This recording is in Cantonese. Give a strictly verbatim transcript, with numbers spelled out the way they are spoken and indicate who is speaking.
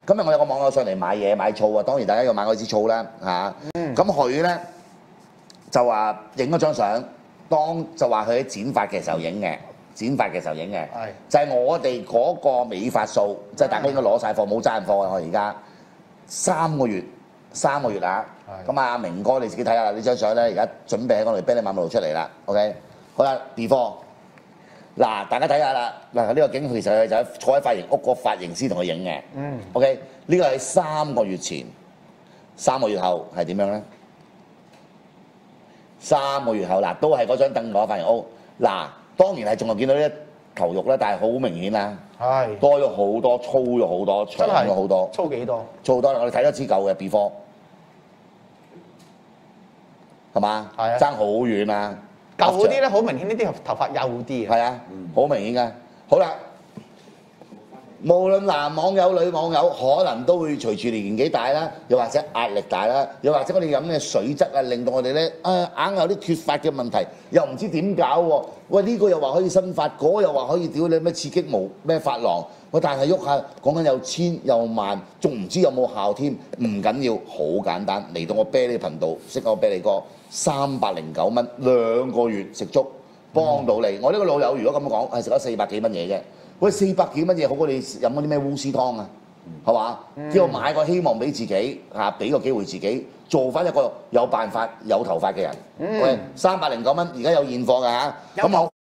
Speaker 1: 今日我有個網友上嚟買嘢買醋啊，當然大家要買嗰支醋啦嚇。咁佢咧就話影咗張相，當就話佢喺剪髮嘅時候影嘅，剪髮嘅時候影嘅，就係我哋嗰個美髮數，即係大家應該攞晒貨，冇揸人貨嘅我而家三個月，三個月啊！咁啊，明哥你自己睇下啦，呢張相咧而家準備喺我哋啤梨馬路出嚟啦 ，OK， 好啦 ，before。嗱，大家睇下啦，嗱呢個景其實佢就喺坐喺髮型屋個髮型師同佢影嘅。嗯。OK， 呢個係三個月前，三個月後係點樣咧？三個月後嗱，都係嗰張凳嗰髮型屋。嗱，當然係仲係見到啲頭肉啦，但係好明顯啦。係。多咗好多，粗咗好多，長咗好多。
Speaker 2: 粗幾多？
Speaker 1: 粗好多啦！我哋睇咗支舊嘅 before， 係嘛？係啊。爭好遠啊！
Speaker 2: 舊嗰啲咧，好明顯呢啲頭髮幼啲啊。
Speaker 1: 係啊，好明顯㗎。好啦，無論男網友女網友，可能都會隨住年紀大啦，又或者壓力大啦，又或者我哋飲嘅水質啊，令到我哋咧啊硬有啲脫髮嘅問題，又唔知點搞喎。喂，呢個又話可以生髮，嗰個又話可以屌你咩刺激毛咩髮廊。喂，但係喐下講緊又千又萬，仲唔知有冇效添？唔緊要，好簡單，嚟到我啤梨頻道，識我啤梨哥，三百零九蚊兩個月食足，幫到你。我呢個老友如果咁講，係食咗四百幾蚊嘢啫。喂，四百幾蚊嘢好過你飲嗰啲咩烏絲湯啊，係嘛？叫我買個希望俾自己嚇，俾個機會自己做翻一個有辦法有頭髮嘅人。喂，三百零九蚊而家有現貨㗎嚇，咁我。